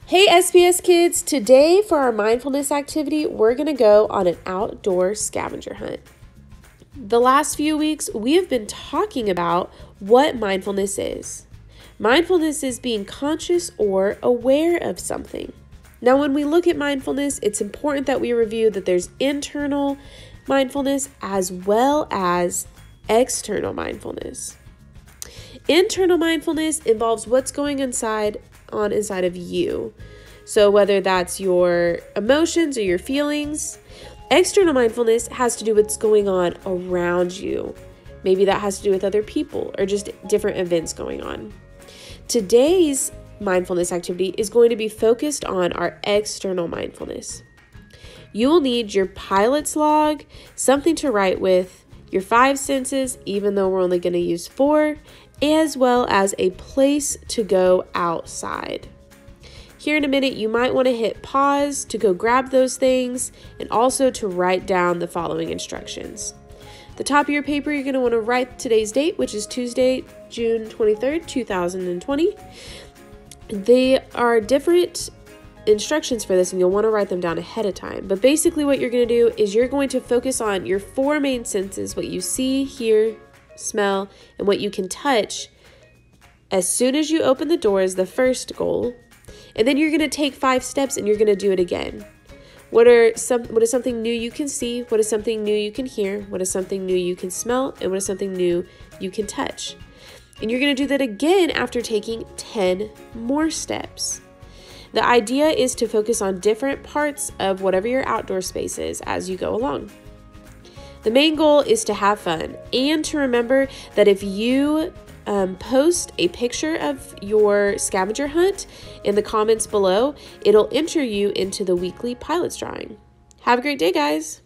Hey SPS kids, today for our mindfulness activity, we're going to go on an outdoor scavenger hunt. The last few weeks, we have been talking about what mindfulness is. Mindfulness is being conscious or aware of something. Now, when we look at mindfulness, it's important that we review that there's internal mindfulness as well as external mindfulness. Internal mindfulness involves what's going inside of you. So whether that's your emotions or your feelings, external mindfulness has to do with what's going on around you. Maybe that has to do with other people or just different events going on. Today's mindfulness activity is going to be focused on our external mindfulness. You will need your pilot's log, something to write with, your 5 senses, even though we're only going to use 4, as well as a place to go outside. Here in a minute, you might want to hit pause to go grab those things and also to write down the following instructions. The top of your paper, you're going to want to write today's date, which is Tuesday, June 23rd, 2020. There are different instructions for this and you'll want to write them down ahead of time. But basically what you're going to do is you're going to focus on your 4 main senses, what you see, hear, smell, and what you can touch as soon as you open the door is the first goal. And then you're going to take 5 steps and you're going to do it again. What is something new you can see? What is something new you can hear? What is something new you can smell? And what is something new you can touch? And you're going to do that again after taking 10 more steps. The idea is to focus on different parts of whatever your outdoor space is as you go along. The main goal is to have fun and to remember that if you post a picture of your scavenger hunt in the comments below, it'll enter you into the weekly pilot's drawing. Have a great day, guys.